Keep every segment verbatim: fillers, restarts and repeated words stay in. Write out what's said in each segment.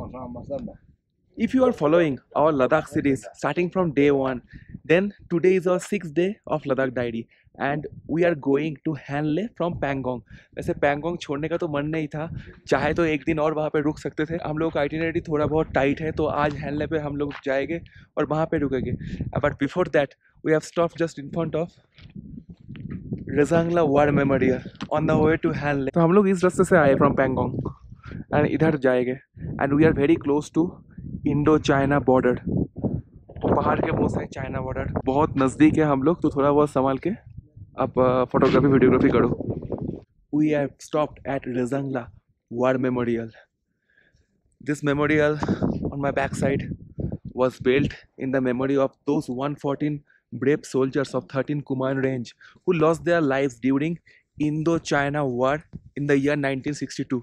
If you are following our Ladakh series starting from day one, then today is our sixth day of Ladakh Diary and we are going to Hanle from Pangong. वैसे पैंगोंग छोड़ने का तो मन नहीं था, चाहे तो एक दिन और वहाँ पे रुक सकते थे। हम लोग का आइटिनरी थोड़ा बहुत टाइट है तो आज हैनले पे हम लोग जाएंगे और वहाँ पे रुकेंगे। But before that we have stopped just in front of Rezangla war memorial on the way to Hanle. तो हम लोग इस रास्ते से आए फ्रॉम पैंगोंग एंड इधर जाएंगे and we are very close to Indo China border. पहाड़ के मुंह से चाइना बॉर्डर बहुत नज़दीक है हम लोग, तो थोड़ा बहुत संभाल के आप फोटोग्राफी वीडियोग्राफी करो। We have stopped at Rezangla war memorial. This memorial on my back side was built in the memory of those one hundred fourteen brave soldiers of thirteenth Kumaon Range who lost their lives during Indo-China War in the year nineteen sixty-two.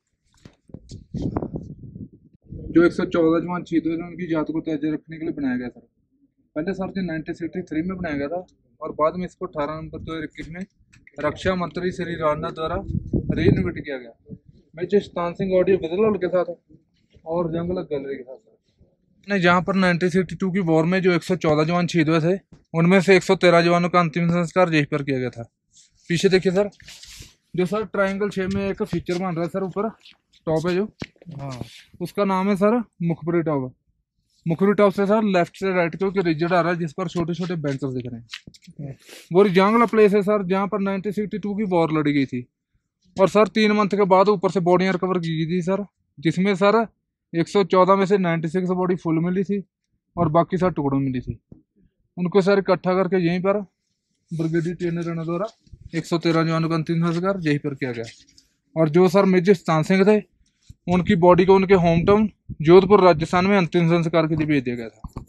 जो एक सौ चौदह जवान शहीद हुए थे उनकी याद को ताज़ा रखने के लिए बनाया गया था। पहले sir ji nineteen sixty three में बनाया गया था और बाद में इसको अठारह नवंबर दो हज़ार इक्कीस में रक्षा मंत्री श्री राजनाथ द्वारा रीइनोवेट किया गया। मैं जसतान सिंह ऑडियो विजुअल के साथ और जंगल गैलरी के साथ ने जहाँ पर नाइनटीन सिक्सटी टू की वॉर में जो एक सौ चौदह जवान शहीद हुए थे उनमें से एक सौ तेरह जवानों का अंतिम संस्कार यहीं पर किया गया था। पीछे देखिए सर, जो सर ट्रायंगल शेप में एक फीचर बन रहा है सर, ऊपर टॉप है जो, हाँ उसका नाम है sir Mukhbari top. Mukhbari top से सर लेफ्ट से राइट को एक रिजर्ट आ रहा है जिस पर छोटे छोटे बेंचेस दिख रहे हैं। वो रजांगला प्लेस है सर जहाँ पर नाइनटीन सिक्सटी टू की वॉर लड़ी गई थी और सर तीन मंथ के बाद ऊपर से बॉडियाँ रिकवर की गई थी सर, जिसमें सर एक सौ चौदह में से छियानवे बॉडी फुल मिली थी और बाकी सर टुकड़ों मिली थी। उनको सर इकट्ठा करके यहीं पर ब्रिगेडियर ट्रेनर राणा द्वारा एक सौ तेरह जवानों का अंतिम संस्कार यहीं पर किया गया। और जो सर मेजर जसतान सिंह थे उनकी बॉडी को उनके होम टाउन जोधपुर राजस्थान में अंतिम संस्कार के लिए भेज दिया गया था।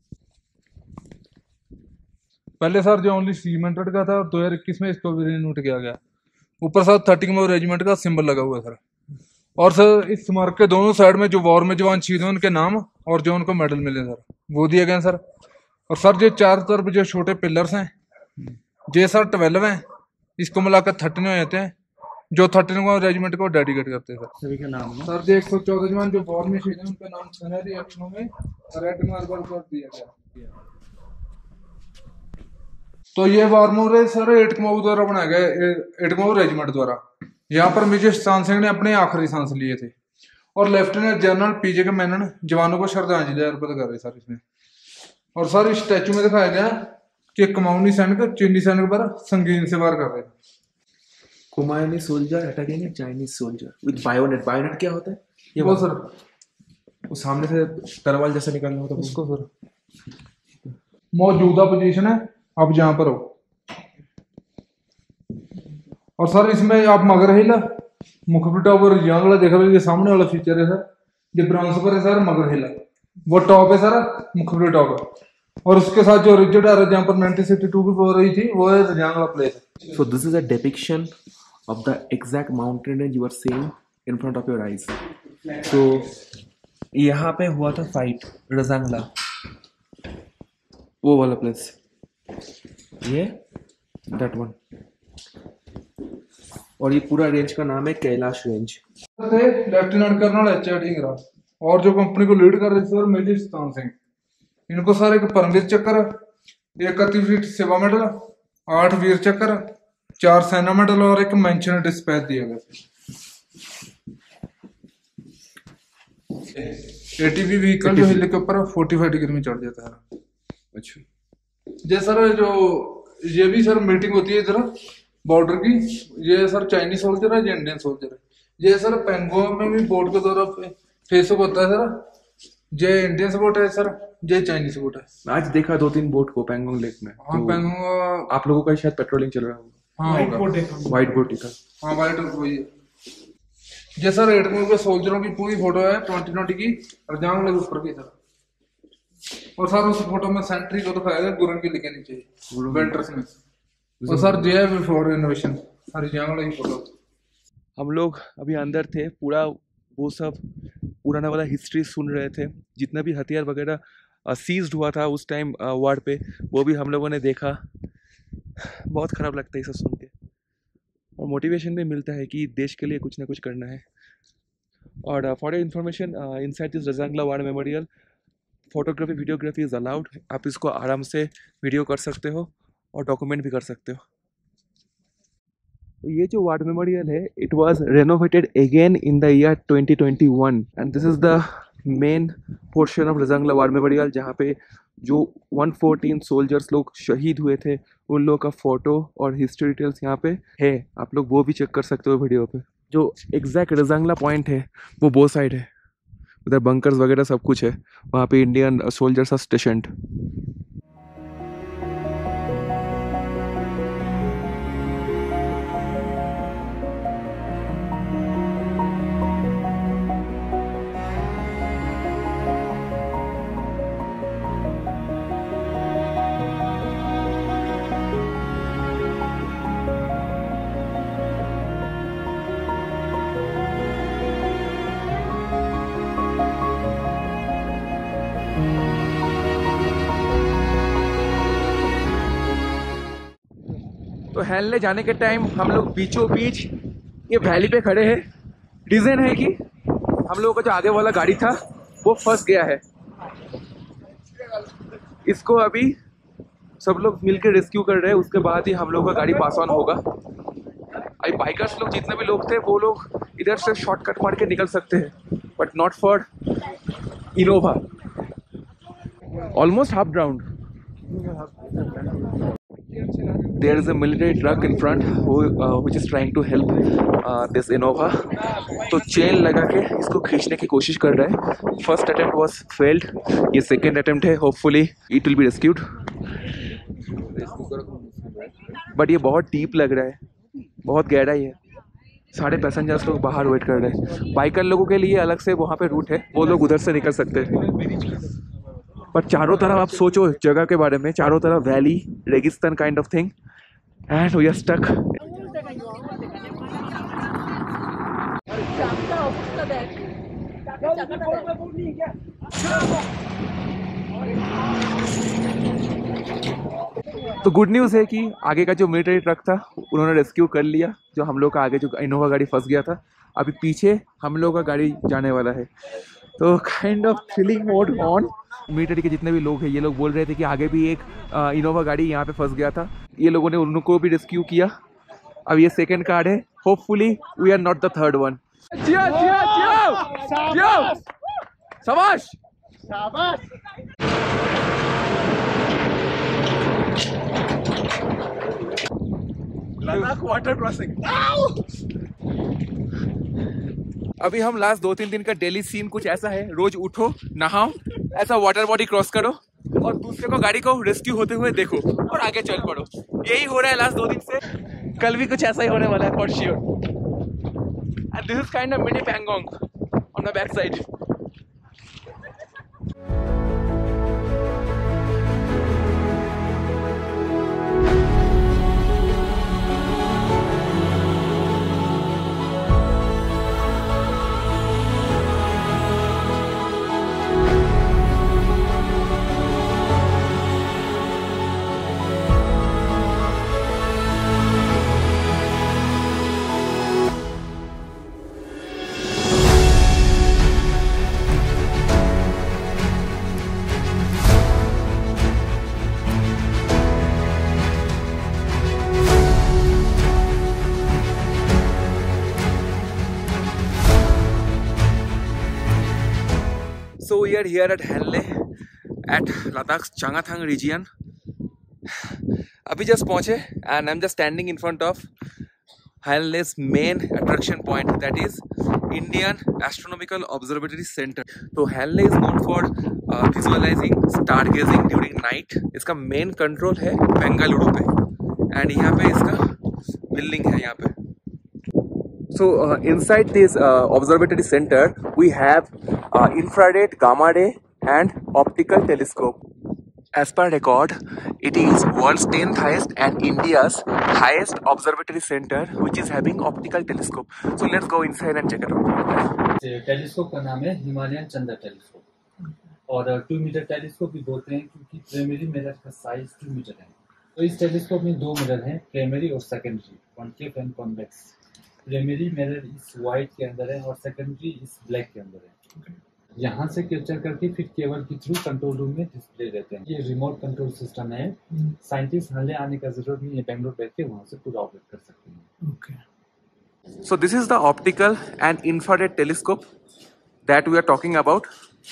पहले सर जो ओनली सीमेंटेड का था और दो हजार इक्कीस में इसको भी रिन्यूट किया गया। ऊपर सर थर्टी रेजिमेंट का सिंबल लगा हुआ है सर। और सर इस स्मारक के दोनों साइड में जो वॉर में जवान शहीद हुए उनके नाम और जो उनको मेडल मिले सर वो दिए गए सर। और सर जो चार तरफ जो छोटे पिलर्स हैं ये सर ट्वेल्व हैं, इसको मिलाकर थर्टीन हो जाते हैं, जो थर्टीन को रेजिमेंट को डेडिकेट करते हैं सर। सभी के नाम सर जो एक सौ चौदह जवान जो वॉर में शहीद हैं उनका नाम सुनहरी अक्षरों में रेड मार्बल पर दिया गया। तो ये वारमोर है सर एटकमाऊ द्वारा बनाया गया, एटकमाऊ रेजिमेंट द्वारा। यहाँ पर मेजर जसतान सिंह ने अपने आखिरी सांस लिए थे और लेफ्टिनेंट जनरल पीजे के मेनन जवानों को श्रद्धांजलि अर्पित कर रहे सर इसमें। और सर इस स्टैचू में दिखाया गया कि कुमाऊनी सैनिक चीनी सैनिक पर संगीन से वार कर रहे हैं। Kumaoni soldier attacking a Chinese soldier with bayonet. Bayonet क्या होता है? ये वो सर वो सामने से तलवार जैसा निकलना होता है उसको सर। मौजूदा पोजीशन है आप जहाँ पर हो। और सर इसमें आप मगर हिल मुखबरी टॉप और रजांगला देख रहे हो, ये सामने वाला फीचर है सर, ये ब्राउन पर है सर मगर हिल, वो टॉप है सर मुखबरी टॉप। और उसके साथ जो रिजर्ट आ रहा है जहाँ पर नाइनटीन सिक्सटी टू की हो रही थी वो है Rezangla place. So this is a depiction of the exact mountain range you are seeing in front of your eyes. तो यहाँ पे हुआ था फाइट रजांगला, वो वाला प्लेस, ये दैट वन। और ये पूरा रेंज का नाम है Kailash range. Lieutenant colonel H R Dhingra और जो कंपनी को लीड कर रहे थे मेजर जसतान सिंह, इनको सर एक परमवीर चक्र, एक अतिवीर सेवा मेडल, आठ वीर चक्र, चार सेना मेडल और एक मेंशन डिस्पैच दिया गया। एटीवी व्हीकल जो हिल के ऊपर पैंतालीस डिग्री में चढ़ जाता है। अच्छा ये सर जो ये भी सर मीटिंग होती है इधर बॉर्डर की, ये सर चाइनीज सोल्जर है, ये इंडियन सोल्जर है। ये सर पैंगोंग में भी बोट के द्वारा फेसबुक होता है सर, ये इंडियन बोट है सर, ये चाइनीज बोट है। आज देखा दो तीन बोट को पैंगोंग लेक में। हाँ तो पैंगोंग आप लोगों का शायद पेट्रोलिंग चल रहा होगा। हाँ व्हाइट बोट देखा, व्हाइट बोट देखा। हाँ व्हाइट बोट वही है। ये सर एटकमाऊ के सोल्जरों की पूरी फोटो है ट्वेंटी ट्वेंटी की रजांगला के ऊपर की सर। और सर उस फोटो में सेंट्री को दिखाया गया गुरन की लिखे नीचे वेंटर्स में। और सर जे बिफोर इनोवेशन सर रजांगला की फोटो। हम लोग अभी अंदर थे, पूरा वो सब पुराना वाला हिस्ट्री सुन रहे थे, जितना भी हथियार वगैरह सीज्ड हुआ था उस टाइम वार पे वो भी हम लोगों ने देखा। बहुत ख़राब लगता है ये सब सुन के, और मोटिवेशन भी मिलता है कि देश के लिए कुछ ना कुछ करना है। और for your information inside this Rezangla war memorial photography videography is allowed. आप इसको आराम से वीडियो कर सकते हो और डॉक्यूमेंट भी कर सकते हो। तो ये जो वार मेमोरियल है it was renovated again in the year twenty twenty one and this is the main portion of Rezangla war memorial जहाँ पे जो वन फोर्टीन सोल्जर्स लोग शहीद हुए थे उन लोगों का फोटो और हिस्ट्री डिटेल्स यहाँ पे है। आप लोग वो भी चेक कर सकते हो वीडियो पे। जो एग्जैक्ट रजांगला पॉइंट है वो बो साइड है, उधर बंकर्स वगैरह सब कुछ है, वहाँ पे इंडियन सोल्जर्स आर स्टेशन्ड। तो हैनले जाने के टाइम हम लोग बीचों बीच ये वैली पे खड़े हैं। रीज़न है कि हम लोगों का जो आगे वाला गाड़ी था वो फंस गया है। इसको अभी सब लोग मिलकर रेस्क्यू कर रहे हैं, उसके बाद ही हम लोग का गाड़ी पास ऑन होगा। अभी बाइकर्स लोग जितने भी लोग थे वो लोग इधर से शॉर्टकट मार के निकल सकते हैं, but not for Innova. Almost half ground. There is a military truck in front who, uh, which is trying to help uh, this Innova. तो चेन लगा के इसको खींचने की कोशिश कर रहा है। फर्स्ट अटेम्प्ट was failed, ये सेकेंड अटेम्प्ट है। Hopefully it will be rescued. But ये बहुत डीप लग रहा है, बहुत गहराई है। सारे पैसेंजर्स लोग बाहर वेट कर रहे हैं। बाइकर लोगों के लिए अलग से वहाँ पे रूट है, वो लोग उधर से निकल सकते हैं। पर चारों तरफ आप सोचो जगह के बारे में, चारों तरफ वैली, रेगिस्तान kind of thing, and we are stuck. तो गुड न्यूज़ है कि आगे का जो मिलिट्री ट्रक था उन्होंने रेस्क्यू कर लिया। जो हम लोग का आगे जो इनोवा गाड़ी फंस गया था, अभी पीछे हम लोग का गाड़ी जाने वाला है। तो kind of thrilling mode on. Military के जितने भी लोग हैं ये लोग बोल रहे थे कि आगे भी एक इनोवा गाड़ी यहाँ पे फंस गया था, ये लोगों ने उनको भी रेस्क्यू किया। अब ये सेकंड कार्ड है, hopefully we are not the third one. जियो जियो जियो जियो, शाबाश शाबाश। Ladakh water crossing. अभी हम लास्ट दो तीन दिन का डेली सीन कुछ ऐसा है, रोज उठो, नहाओ, ऐसा वाटर बॉडी क्रॉस करो और दूसरे को गाड़ी को रेस्क्यू होते हुए देखो और आगे चल पड़ो। यही हो रहा है लास्ट दो दिन से, कल भी कुछ ऐसा ही होने वाला है for sure. And this is kind of mini Pangong on the back side. So we are here at Hanle at Ladakh's Changathang region. अभी जस्ट पहुँचे and I'm just standing in front of Hanle's main attraction point, that is Indian Astronomical Observatory Center. तो Hanle is known for uh, visualizing stargazing during night. इसका main control है बेंगलुरु पे and यहाँ पे इसका building है यहाँ पे। So uh, inside this uh, observatory center we have uh, infrared, gamma ray and optical telescope. As per record, it is world's tenth highest and India's highest observatory center which is having optical telescope. So let's go inside and check it out. Telescope का नाम है Himalayan Chandra telescope और two metre telescope भी बोलते हैं क्योंकि primary mirror का size two metre है। तो इस टेलीस्कोप में दो मिरर हैं, प्राइमरी और secondary, concave and convex. Primary mirror इस वाइट के अंदर है और सेकेंडरी इस ब्लैक के अंदर है। यहाँ से कैप्चर करके फिर केबल के थ्रू कंट्रोल रूम में डिस्प्ले रहते हैं। ये रिमोट कंट्रोल सिस्टम है। साइंटिस्ट हाले आने का जरूरत नहीं है, बैंगलोर बैठ के वहाँ से पूरा ऑपरेट कर सकते हैं। Okay, so this is the optical and infrared telescope that we are talking about.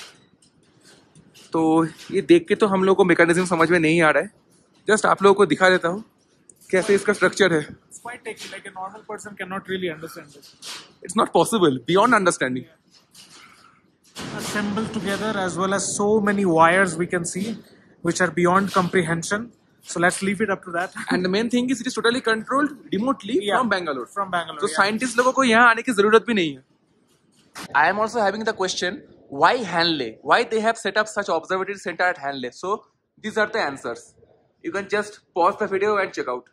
तो ये देख के तो हम लोग को मैकेनिज्म समझ में नहीं आ रहा है, जस्ट आप लोगों को दिखा देता हूँ कैसे इसका स्ट्रक्चर है। It's quite techy, like a normal person cannot really understand this. It's not possible, beyond understanding. Assembled together as well as so many wires we can see, which are beyond comprehension. So let's leave it up to that. And the main thing is it is totally controlled remotely Yeah. From Bangalore. From Bangalore. तो yeah. Scientist लोगों को यहाँ आने की जरूरत भी नहीं है। I am also having the question why Hanle, why they have set up such observatory centre at Hanle. So these are the answers. You can just pause the video and check out.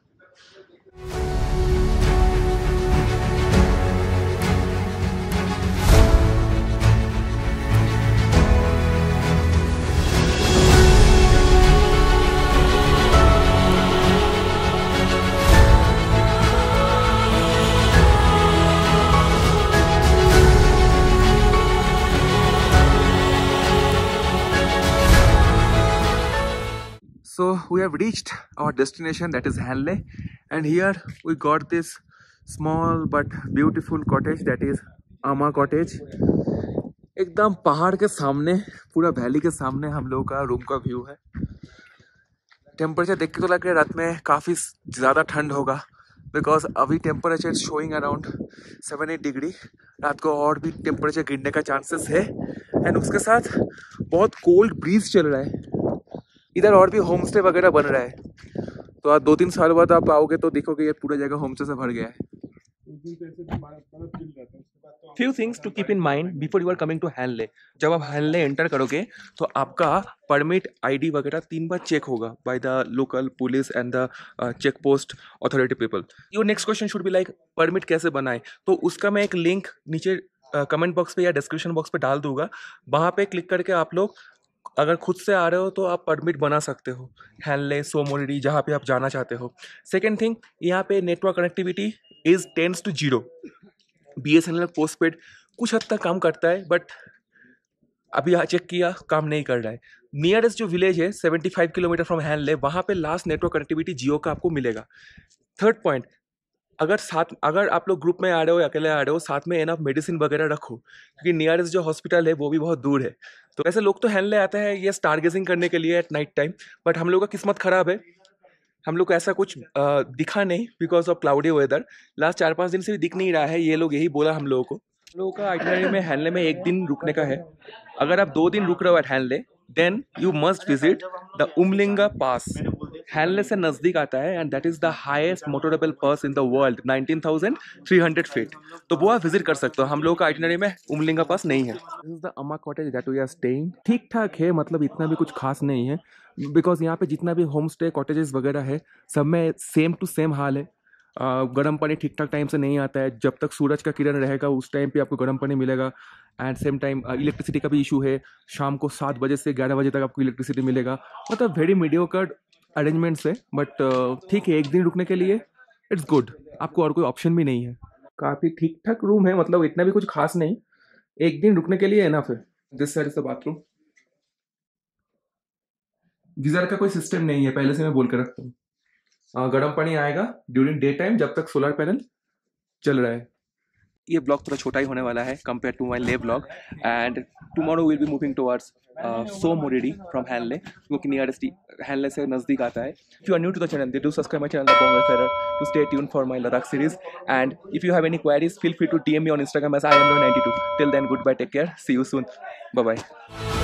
So we have reached our destination, that is Hanle, and here we got this small but beautiful cottage, that is Ama cottage. एकदम पहाड़ के सामने, पूरा valley के सामने हम लोगों का रूम का व्यू है। टेम्परेचर देख के तो लग रहा है रात में काफ़ी ज़्यादा ठंड होगा, बिकॉज अभी temperature showing around seven eight degree. रात को और भी टेम्परेचर गिरने का चांसेस है, एंड उसके साथ बहुत कोल्ड ब्रीज चल रहा है। इधर और भी होम स्टे वगैरह बन रहा है, तो आज दो तीन साल बाद आप आओगे तो देखोगे ये पूरा जगह होम स्टे से भर गया है। Few things to keep in mind before you are coming to Hanle. जब आप हैनले एंटर करोगे तो आपका परमिट आईडी वगैरह तीन बार चेक होगा by the local police and the check post authority people. Your next question should be like permit कैसे बनाए, तो उसका मैं एक लिंक नीचे कमेंट बॉक्स पे या डिस्क्रिप्शन बॉक्स पे डाल दूंगा। वहाँ पे क्लिक करके आप लोग अगर खुद से आ रहे हो तो आप परमिट बना सकते हो, हैनले, सोमोरिडी, जहाँ पे आप जाना चाहते हो। सेकेंड थिंग, यहाँ पे network connectivity is tends to zero. B S N L postpaid कुछ हद तक काम करता है, बट अभी यहाँ चेक किया काम नहीं कर रहा है। नियरेस्ट जो विलेज है seventy five kilometre from Hanle, वहाँ पे लास्ट नेटवर्क कनेक्टिविटी जियो का आपको मिलेगा। थर्ड पॉइंट, अगर साथ अगर आप लोग ग्रुप में आ रहे हो या अकेले आ रहे हो, साथ में एनफ मेडिसिन वगैरह रखो, क्योंकि नियरेस्ट जो हॉस्पिटल है वो भी बहुत दूर है। तो ऐसे लोग तो हैनले आते हैं ये स्टार गेजिंग करने के लिए एट नाइट टाइम, बट हम लोग का किस्मत ख़राब है, हम लोग को ऐसा कुछ आ, दिखा नहीं because of cloudy weather. Last चार पाँच दिन से भी दिख नहीं रहा है, ये लोग यही बोला हम लोगों को। हम लोगों का आइटिनरी में हैनले में एक दिन रुकने का है। अगर आप दो दिन रुक रहे हो at Hanle, then you must visit the Umlingla pass. Hanle से नज़दीक आता है and that is the highest motorable pass in the world, nineteen thousand three hundred feet. तो वो आप विजिट कर सकते हो। हम लोगों का आइटिनरी में उमलिंगा पास नहीं है। This is the Ama cottage that we are staying. ठीक ठाक है, मतलब इतना भी कुछ खास नहीं है, बिकॉज यहाँ पे जितना भी होम स्टे कॉटेजेस वगैरह है सब में सेम टू सेम हाल है। गर्म पानी ठीक ठाक टाइम से नहीं आता है। जब तक सूरज का किरण रहेगा उस टाइम पे आपको गर्म पानी मिलेगा, एंड सेम टाइम इलेक्ट्रिसिटी का भी इशू है। शाम को सात बजे से ग्यारह बजे तक आपको इलेक्ट्रिसिटी मिलेगा। मतलब वेरी मीडियोकर अरेंजमेंट्स है, बट ठीक है, एक दिन रुकने के लिए इट्स गुड। आपको और कोई ऑप्शन भी नहीं है। काफ़ी ठीक ठाक रूम है, मतलब इतना भी कुछ खास नहीं, एक दिन रुकने के लिए एनफ है। This side is the bathroom. Geyser का कोई सिस्टम नहीं है, पहले से मैं बोल कर रखता हूँ। गर्म पानी आएगा ड्यूरिंग डे टाइम जब तक सोलर पैनल चल रहा है। ये ब्लॉग थोड़ा छोटा ही होने वाला है compare to my Leh blog, and tomorrow will be moving towards Tsomoriri from Hanle, क्योंकि नियरेस्ट हैनले से नज़दीक आता है। If you are new to the channel, they do subscribe my channel the Bombay farer to stay tuned for my Ladakh series, and if you have any queries feel free to D M me on Instagram as I am ninety two. Till then, good bye, take care, see you soon, bye bye.